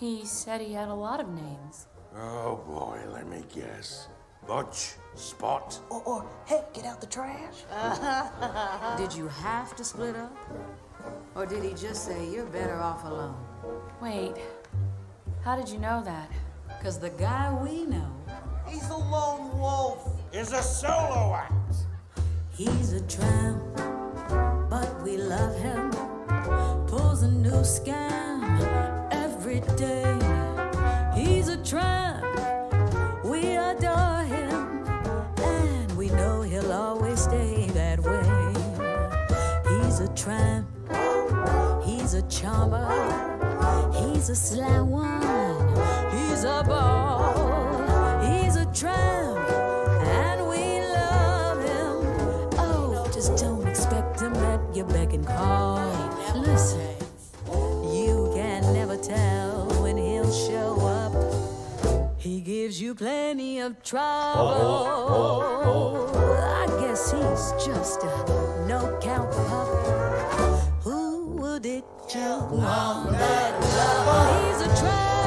He said he had a lot of names. Oh, boy, let me guess. Butch, Spot. Or hey, get out the trash. Did you have to split up? Or did he just say you're better off alone? Wait, how did you know that? Because the guy we know... He's a lone wolf. Is a solo act. He's a tramp, but we love him. Pulls a new scam every day. He's a tramp, we adore him. And we know he'll always stay that way. He's a tramp, he's a charmer. He's a sly one, he's a ball. He's a tramp, and we love him. Oh, just don't expect him at your beck and call. Listen, you can never tell when he'll show up. He gives you plenty of trouble. I guess he's just a no-count pup. Who will ditch you on that love? He's a tramp.